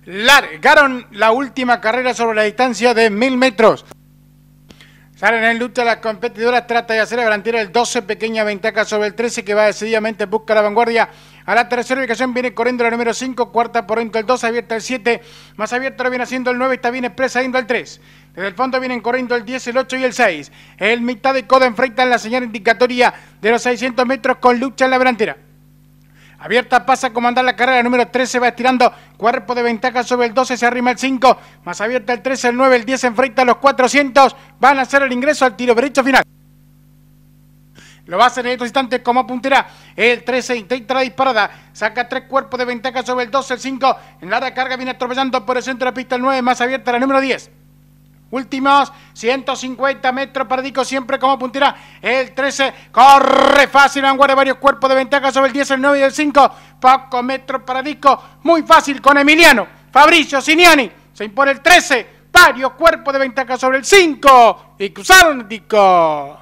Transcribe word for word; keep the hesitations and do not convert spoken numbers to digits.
Largaron la última carrera sobre la distancia de mil metros. Salen en lucha las competidoras, trata de hacer la delantera el doce, pequeña ventaja sobre el trece que va decididamente, busca la vanguardia. A la tercera ubicación viene corriendo la número cinco, cuarta por dentro el dos, abierta el siete, más abierto lo viene haciendo el nueve, está bien expresa yendo el tres. Desde el fondo vienen corriendo el diez, el ocho y el seis. El mitad de coda enfrentan la señal indicatoria de los seiscientos metros con lucha en la delantera. Abierta pasa a comandar la carrera, el número trece va estirando, cuerpo de ventaja sobre el doce, se arrima el cinco, más abierta el trece, el nueve, el diez enfrenta a los cuatrocientos, van a hacer el ingreso al tiro derecho final. Lo va a hacer en estos instantes como puntera, el trece intenta la disparada, saca tres cuerpos de ventaja sobre el doce, el cinco, en la carga viene atropellando por el centro de la pista el nueve, más abierta la número diez. Últimos ciento cincuenta metros para Dico, siempre como puntera. El trece corre fácil, vanguardia varios cuerpos de ventaja sobre el diez, el nueve y el cinco. Pocos metros para Dico, muy fácil con Emiliano Fabricio Siniani. Se impone el trece, varios cuerpos de ventaja sobre el cinco. Y cruzaron Dico.